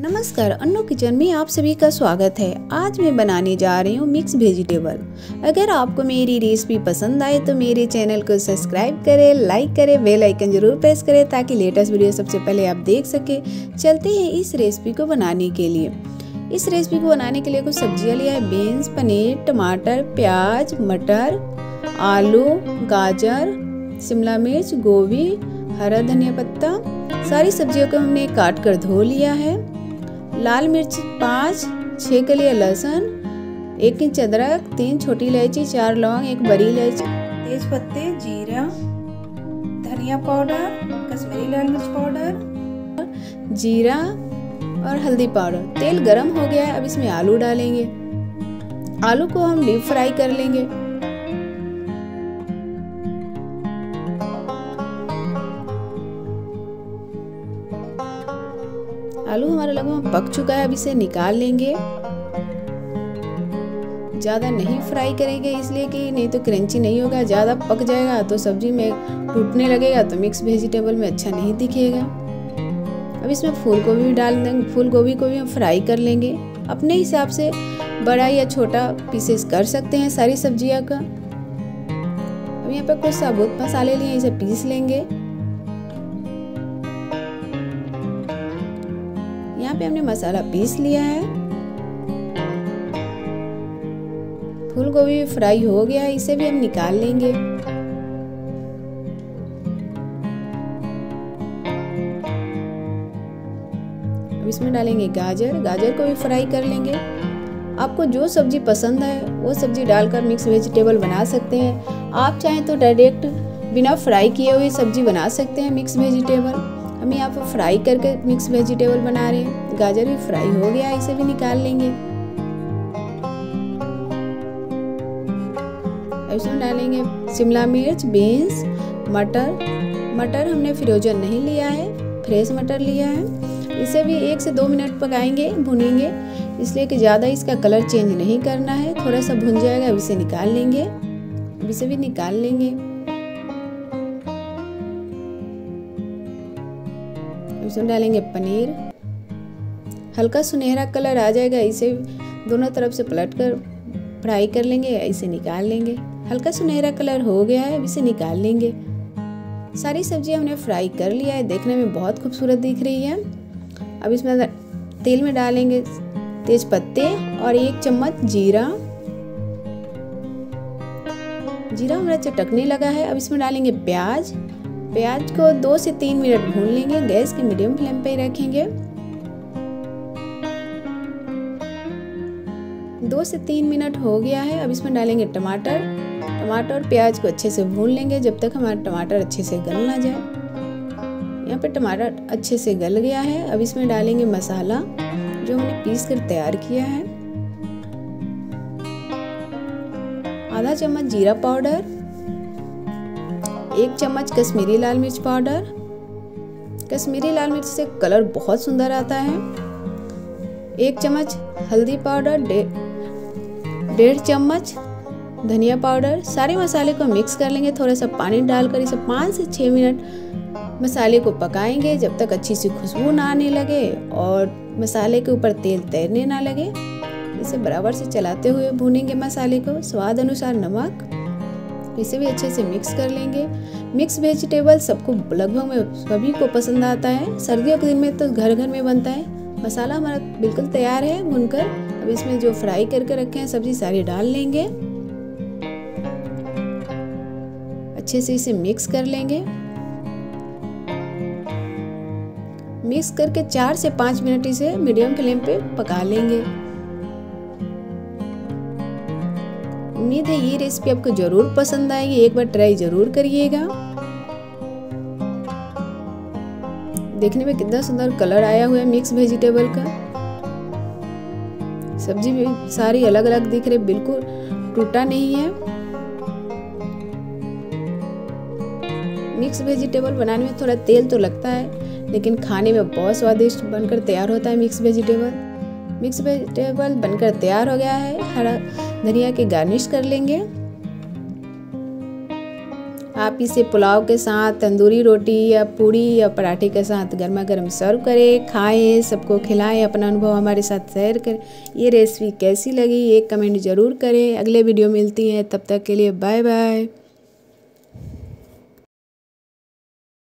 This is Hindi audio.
नमस्कार, अन्नू किचन में आप सभी का स्वागत है। आज मैं बनाने जा रही हूँ मिक्स वेजिटेबल। अगर आपको मेरी रेसिपी पसंद आए तो मेरे चैनल को सब्सक्राइब करें, लाइक करें, बेल आइकन जरूर प्रेस करें ताकि लेटेस्ट वीडियो सबसे पहले आप देख सकें। चलते हैं इस रेसिपी को बनाने के लिए। इस रेसिपी को बनाने के लिए कुछ सब्जियाँ लिया है। बीन्स, पनीर, टमाटर, प्याज, मटर, आलू, गाजर, शिमला मिर्च, गोभी, हरा धनिया पत्ता। सारी सब्जियों को हमने काट कर धो लिया है। लाल मिर्च 5, 6 कलियां लहसुन, 1 इंच अदरक, 3 छोटी इलायची, 4 लौंग, 1 बड़ी इलायची, तेज पत्ते, जीरा, धनिया पाउडर, कश्मीरी लाल मिर्च पाउडर, जीरा और हल्दी पाउडर। तेल गरम हो गया है, अब इसमें आलू डालेंगे। आलू को हम डीप फ्राई कर लेंगे। आलू हमारा लगभग पक चुका है, अब इसे निकाल लेंगे। ज़्यादा नहीं फ्राई करेंगे इसलिए कि नहीं तो क्रंची नहीं होगा। ज़्यादा पक जाएगा तो सब्जी में टूटने लगेगा तो मिक्स वेजिटेबल में अच्छा नहीं दिखेगा। अब इसमें फूल गोभी भी डाल देंगे। फूल गोभी को भी हम फ्राई कर लेंगे। अपने हिसाब से बड़ा या छोटा पीसेस कर सकते हैं सारी सब्जियां का। अब यहाँ पर कुछ साबुत मसाले लिए, इसे पीस लेंगे। यहाँ पे हमने मसाला पीस लिया है। फूल गोभी भी फ्राई हो गया है, इसे भी हम निकाल लेंगे। अब इसमें डालेंगे गाजर। गाजर को भी फ्राई कर लेंगे। आपको जो सब्जी पसंद है वो सब्जी डालकर मिक्स वेजिटेबल बना सकते हैं। आप चाहें तो डायरेक्ट बिना फ्राई किए हुए सब्जी बना सकते हैं मिक्स वेजिटेबल। हम यहाँ पर फ्राई करके मिक्स वेजिटेबल बना रहे हैं। गाजर भी फ्राई हो गया, इसे भी निकाल लेंगे। इसमें डालेंगे शिमला मिर्च, बीन्स, मटर हमने फ्रोजन नहीं लिया है, फ्रेश मटर लिया है। इसे भी 1 से 2 मिनट पकाएंगे, भुनेंगे, इसलिए कि ज़्यादा इसका कलर चेंज नहीं करना है। थोड़ा सा भुन जाएगा, अब इसे निकाल लेंगे। अब इसे भी निकाल लेंगे। इसमें डालेंगे पनीर। हल्का सुनहरा कलर आ जाएगा, इसे दोनों तरफ से पलट कर फ्राई कर लेंगे। इसे निकाल लेंगे। हल्का सुनहरा कलर हो गया है, अब इसे निकाल लेंगे। सारी सब्जियां हमने फ्राई कर लिया है, देखने में बहुत खूबसूरत दिख रही है। अब इसमें तेल में डालेंगे तेज पत्ते और 1 चम्मच जीरा। जीरा हमारा चटकने लगा है। अब इसमें डालेंगे प्याज। प्याज को 2 से 3 मिनट भून लेंगे। गैस की मीडियम फ्लेम पे रखेंगे। 2 से 3 मिनट हो गया है। अब इसमें डालेंगे टमाटर और प्याज को अच्छे से भून लेंगे जब तक हमारा टमाटर अच्छे से गल ना जाए। यहाँ पे टमाटर अच्छे से गल गया है। अब इसमें डालेंगे मसाला जो हमने पीस कर तैयार किया है। आधा चम्मच जीरा पाउडर, 1 चम्मच कश्मीरी लाल मिर्च पाउडर। कश्मीरी लाल मिर्च से कलर बहुत सुंदर आता है। 1 चम्मच हल्दी पाउडर, 1.5 चम्मच धनिया पाउडर। सारे मसाले को मिक्स कर लेंगे। थोड़ा सा पानी डालकर इसे 5 से 6 मिनट मसाले को पकाएंगे जब तक अच्छी सी खुशबू ना आने लगे और मसाले के ऊपर तेल तैरने ना लगे। इसे बराबर से चलाते हुए भूनेंगे मसाले को। स्वाद अनुसार नमक। इसे भी अच्छे से मिक्स कर लेंगे। मिक्स वेजिटेबल सबको लगभग में सभी को पसंद आता है। सर्दियों के दिन में तो घर घर में बनता है। मसाला हमारा बिल्कुल तैयार है भूनकर। अब इसमें जो फ्राई करके रखे हैं सब्जी सारी डाल लेंगे। अच्छे से इसे मिक्स कर लेंगे। मिक्स करके 4 से 5 मिनट इसे मीडियम फ्लेम पे पका लेंगे। उम्मीद है ये रेसिपी आपको जरूर पसंद आएगी। एक बार ट्राई जरूर करिएगा। देखने में कितना सुंदर कलर आया हुआ है मिक्स वेजिटेबल का। सब्जी भी सारी अलग अलग दिख रही, बिल्कुल टूटा नहीं है। मिक्स वेजिटेबल बनाने में थोड़ा तेल तो लगता है, लेकिन खाने में बहुत स्वादिष्ट बनकर तैयार होता है मिक्स वेजिटेबल। मिक्स वेजिटेबल बनकर तैयार हो गया है। हरा धनिया के गार्निश कर लेंगे। आप इसे पुलाव के साथ, तंदूरी रोटी या पूड़ी या पराठे के साथ गर्मा गर्म सर्व करें, खाएं, सबको खिलाएं, अपना अनुभव हमारे साथ शेयर करें। ये रेसिपी कैसी लगी एक कमेंट ज़रूर करें। अगले वीडियो मिलती है, तब तक के लिए बाय बाय।